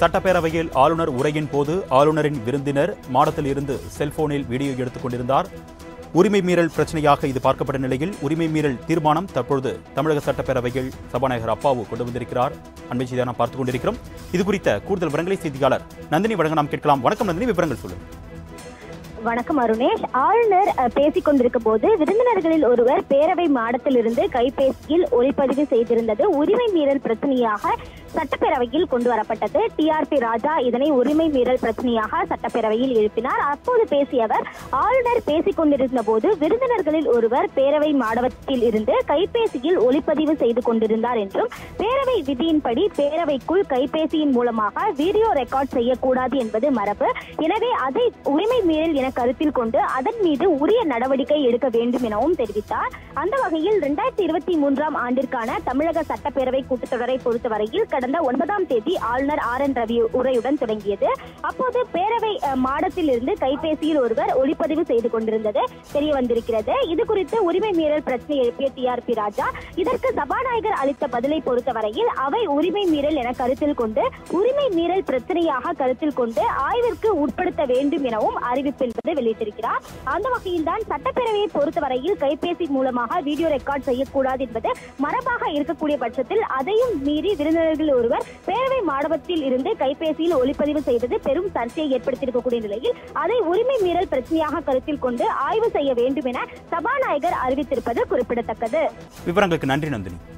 சட்டப்பேரவையில் ஆளுநர் உரையின் போது ஆளுநரின் விருந்தினர் மாடத்தில் இருந்து செல்போனில் வீடியோ எடுத்துக் கொண்டிருந்தார். உரிமை மீறல் பிரச்சனையாக இது பார்க்கப்பட்ட நிலையில் உரிமை மீறல் தீர்மானம் தற்பொழுது தமிழக சட்டப்பேரவையில் சபாநாயகர் அப்பாவு கொண்டு வந்திருக்கிறார். அண்மை செய்தியாக நாம் பார்த்துக் கொண்டிருக்கிறோம். இது குறித்த கூடுதல் விவரங்களை செய்தியாளர் நந்தினி வழங்க நாம் கேட்கலாம். வணக்கம் நந்தினி, விவரங்கள் சொல்லுங்கள். வணக்கம் அருணேஷ். ஆளுநர் பேசிக் கொண்டிருக்கும் போது விருந்தினர்களில் ஒருவர் பேரவை மாடத்திலிருந்து கைபேசியில் ஒளிப்பதிவு செய்திருந்தது உரிமை மீறல் பிரச்சனையாக சட்டப்பேரவையில் கொண்டு வரப்பட்டது. டிஆர்பி ராஜா இதனை உரிமை மீறல் பிரச்சனையாக சட்டப்பேரவையில் எழுப்பினார். அப்போது பேசிய அவர், ஆளுநர் பேசிக் கொண்டிருந்த போது விருந்தினர்களில் ஒருவர் பேரவை மாடத்தில் இருந்து கைபேசியில் ஒளிப்பதிவு செய்து கொண்டிருந்தார் என்றும், பேரவை விதியின்படி பேரவைக்குள் கைபேசியின் மூலமாக வீடியோ ரெக்கார்ட் செய்யக்கூடாது என்பது மரபு. எனவே அதை உரிமை மீறல் என கருத்தில் கொண்டு அதன் மீது உரிய நடவடிக்கை எடுக்க வேண்டும் எனவும் தெரிவித்தார். அந்த வகையில் 2023 ஆண்டிற்கான தமிழக சட்டப்பேரவை கூட்டத்தொடரை பொறுத்தவரையில் கடந்த 9ஆம் தேதி ஆளுநர் RN ரவி உரையுடன் தொடங்கியது. அப்போது பேரவை மாடத்தில் இருந்து கைபேசியில் ஒருவர் ஒளிப்பதிவு செய்து கொண்டிருந்தது தெரிய வந்திருக்கிறது. இது குறித்து உரிமை மீறல் பிரச்சனை எழுப்பிய டிஆர்பி ராஜா இதற்கு சபாநாயகர் அளித்த பதிலை பொறுத்தவரையில் அவை உரிமை மீறல் என கருத்தில் கொண்டு உரிமை மீறல் பிரச்சனையாக கருத்தில் கொண்டு ஆய்விற்கு உட்படுத்த வேண்டும் எனவும் அறிவிப்பு வெளியிட்டிருக்கிறார். அந்த வகையில் தான் சட்டப்பேரவையை பொறுத்தவரையில் கைபேசி மூலமாக வீடியோ ரெக்கார்ட் செய்யக்கூடாது என்பது மரபாக இருக்கக்கூடிய பட்சத்தில் அதையும் மீறி விருந்தினர்கள் ஒருவர் பேரவை மாடத்தில் இருந்து கைபேசியில் ஒளிப்பதிவு செய்தது பெரும் சர்ச்சையை ஏற்படுத்தியிருக்கக்கூடிய நிலையில் அதை உரிமை மீறல் பிரச்சனையாக கருத்தில் கொண்டு ஆய்வு செய்ய வேண்டும் என சபாநாயகர் அறிவித்திருப்பது குறிப்பிடத்தக்கது. விவரங்களுக்கு நன்றி நந்தினி.